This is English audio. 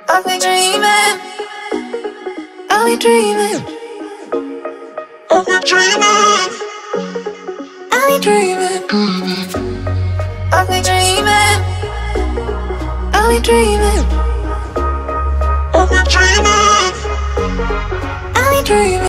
I'll be dreaming. I'll be dreaming. I'll be dreaming. I'll be dreaming. I'll be dreaming. I'll be dreaming. I'll be dreaming. I'll be dreaming.